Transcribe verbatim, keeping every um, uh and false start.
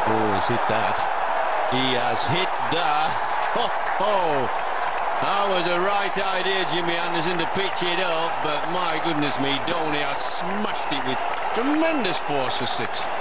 Oh, he's hit that. He has hit that. Oh, oh. That was the right idea, Jimmy Anderson, to pitch it up, but my goodness me, Dhoni has smashed it with tremendous force for six.